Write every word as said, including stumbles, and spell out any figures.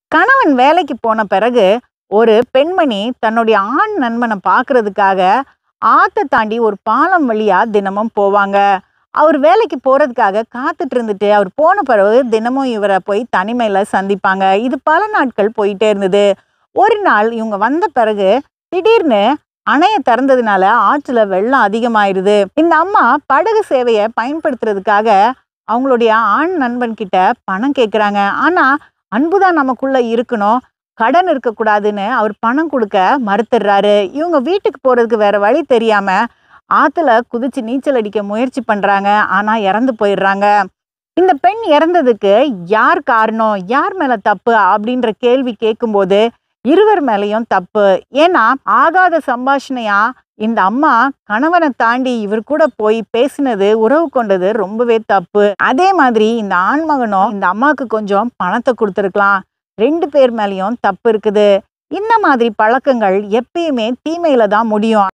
கணவன் வேலைக்கு போன பிறகு ஒரு பெண்மணி தன்னுடைய ஆண் நண்பனை பார்க்கறதுக்காக ஆத்த தாண்டி ஒரு பாலம் வழியா தினமும் போவாங்க. அவர் வேலைக்கு போறதுக்காக காத்துட்டு இருந்துட்டு அவர் போன பிறகு தினமும் இவரை போய் தனிமையில சந்திப்பாங்க. இது பல நாட்கள் போயிட்டே இருந்தது. ஒரு நாள் இவங்க வந்த பிறகு திடீர்னு அணைய திறந்ததுனால ஆற்றுல வெள்ளம் அதிகமாயிருது. இந்த அம்மா படகு சேவையை பயன்படுத்துறதுக்காக அவங்களுடைய ஆண் நண்பன் கிட்ட பணம் கேட்குறாங்க. ஆனா அன்புதான் நமக்குள்ள இருக்கணும், கடன் இருக்கக்கூடாதுன்னு அவர் பணம் கொடுக்க மறுத்துடுறாரு. இவங்க வீட்டுக்கு போறதுக்கு வேற வழி தெரியாம ஆத்துல குதிச்சு நீச்சல் அடிக்க முயற்சி பண்றாங்க. ஆனா இறந்து போயிடுறாங்க. இந்த பெண் இறந்ததுக்கு யார் காரணம், யார் மேல தப்பு அப்படின்ற கேள்வி கேட்கும்போது இருவர் மேலேயும் தப்பு. ஏன்னா ஆகாத சம்பாஷணையா இந்த அம்மா கணவனை தாண்டி இவர் கூட போய் பேசினது, உறவு கொண்டது ரொம்பவே தப்பு. அதே மாதிரி இந்த ஆண்மகனும் இந்த அம்மாவுக்கு கொஞ்சம் பணத்தை கொடுத்துருக்கலாம். ரெண்டு பேர் மேலேயும் தப்பு இருக்குது. இந்த மாதிரி பழக்கங்கள் எப்பயுமே தீமையில தான் முடியும்.